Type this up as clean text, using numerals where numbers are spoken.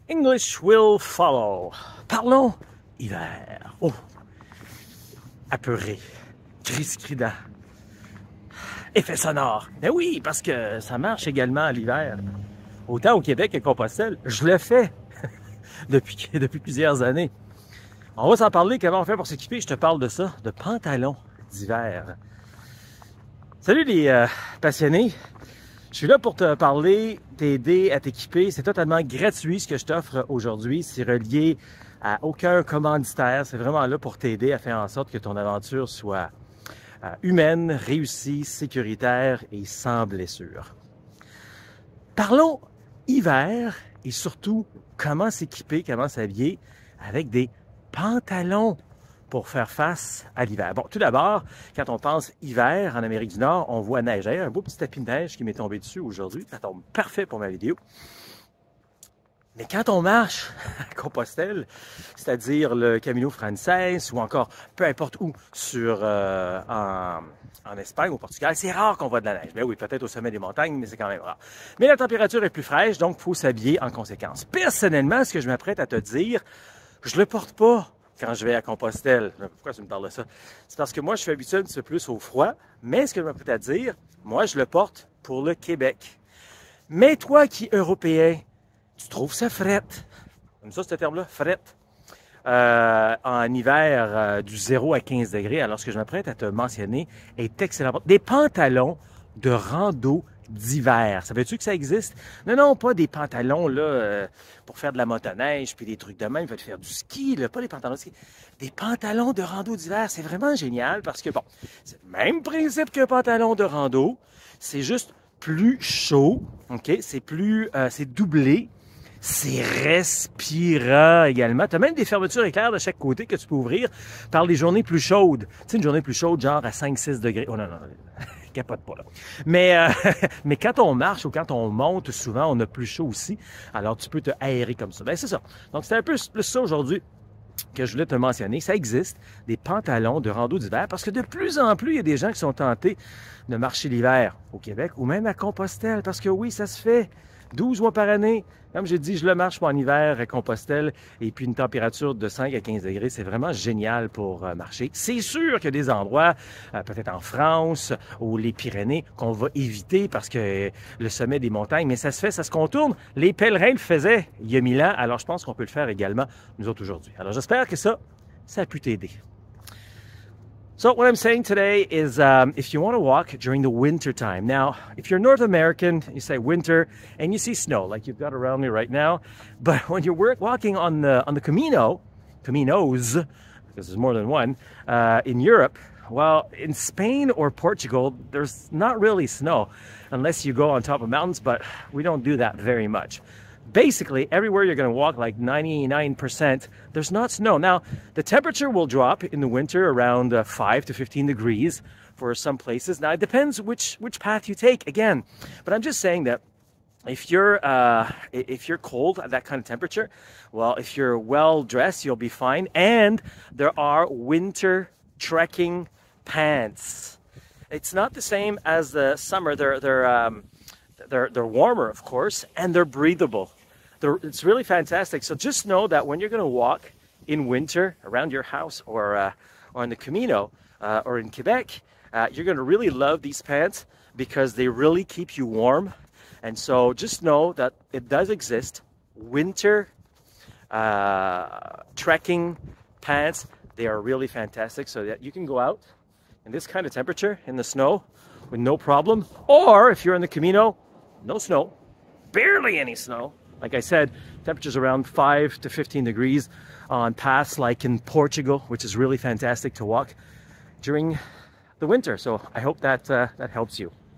English will follow. Parlons hiver. Oh, apeuré, cri strident, effet sonore. Mais oui, parce que ça marche également à l'hiver. Autant au Québec qu'à Compostelle, je le fais depuis plusieurs années. On va s'en parler, comment on fait pour s'équiper. Je te parle de ça, de pantalons d'hiver. Salut les passionnés. Je suis là pour te parler, t'aider à t'équiper. C'est totalement gratuit ce que je t'offre aujourd'hui. C'est relié à aucun commanditaire. C'est vraiment là pour t'aider à faire en sorte que ton aventure soit humaine, réussie, sécuritaire et sans blessure. Parlons hiver et surtout comment s'équiper, comment s'habiller avec des pantalons pour faire face à l'hiver. Bon, tout d'abord, quand on pense hiver en Amérique du Nord, on voit neiger, un beau petit tapis de neige qui m'est tombé dessus aujourd'hui. Ça tombe parfait pour ma vidéo. Mais quand on marche à Compostelle, c'est-à-dire le Camino Frances ou encore peu importe où en Espagne, au Portugal, c'est rare qu'on voit de la neige. Ben oui, peut-être au sommet des montagnes, mais c'est quand même rare. Mais la température est plus fraîche, donc il faut s'habiller en conséquence. Personnellement, ce que je m'apprête à te dire, je le porte pas quand je vais à Compostelle. Pourquoi tu me parles de ça? C'est parce que moi, je suis habitué un petit peu plus au froid, mais ce que je m'apprête à dire, moi, je le porte pour le Québec. Mais toi qui es Européen, tu trouves ça frette. Comme ça, ce terme-là, frette. En hiver, du 0 à 15 degrés, alors ce que je m'apprête à te mentionner est excellent. Des pantalons de rando d'hiver. Savais-tu que ça existe? Non, non, pas des pantalons là pour faire de la motoneige puis des trucs de même, faire du ski, là, pas des pantalons de ski. Des pantalons de rando d'hiver, c'est vraiment génial parce que, bon, c'est le même principe qu'un pantalon de rando, c'est juste plus chaud, OK? C'est doublé. C'est respirant également. Tu as même des fermetures éclairs de chaque côté que tu peux ouvrir par les journées plus chaudes. Tu sais, une journée plus chaude, genre à 5-6 degrés. Oh non, non, capote pas là. Mais quand on marche ou quand on monte, souvent, on a plus chaud aussi. Alors, tu peux te aérer comme ça. Ben, c'est ça. Donc, c'était un peu plus ça aujourd'hui que je voulais te mentionner. Ça existe, des pantalons de rando d'hiver, parce que de plus en plus, il y a des gens qui sont tentés de marcher l'hiver au Québec ou même à Compostelle, parce que oui, ça se fait 12 mois par année. Comme j'ai dit, je le marche en hiver à Compostelle et puis une température de 5 à 15 degrés, c'est vraiment génial pour marcher. C'est sûr qu'il y a des endroits, peut-être en France ou les Pyrénées, qu'on va éviter parce que le sommet des montagnes, mais ça se fait, ça se contourne. Les pèlerins le faisaient il y a 1000 ans, alors je pense qu'on peut le faire également nous autres aujourd'hui. Alors j'espère que ça a pu t'aider. So what I'm saying today is if you want to walk during the winter time. Now, if you're North American, you say winter, and you see snow like you've got around me right now. But when you're walking on the Caminos, because there's more than one, in Europe, well, in Spain or Portugal, there's not really snow unless you go on top of mountains, but we don't do that very much. Basically, everywhere you're going to walk, like 99%, there's not snow. Now, the temperature will drop in the winter around 5 to 15 degrees for some places. Now, it depends which path you take, again. But I'm just saying that if you're cold at that kind of temperature, well, if you're well-dressed, you'll be fine. And there are winter trekking pants. It's not the same as the summer. They're warmer, of course, and they're breathable. It's really fantastic. So just know that when you're going to walk in winter around your house or on the Camino or in Quebec, you're going to really love these pants because they really keep you warm. And so just know that it does exist. Winter trekking pants, they are really fantastic so that you can go out in this kind of temperature in the snow with no problem. Or if you're in the Camino, no snow, barely any snow. Like I said, temperatures around 5 to 15 degrees on paths like in Portugal, which is really fantastic to walk during the winter. So I hope that helps you.